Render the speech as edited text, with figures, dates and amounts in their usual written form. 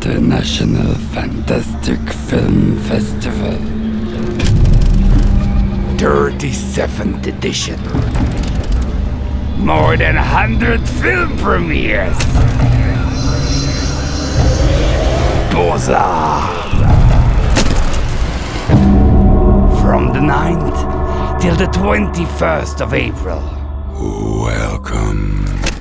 International Fantastic Film Festival. 37th edition. More than 100 film premieres. Boza! From the 9th till the 21st of April. Welcome.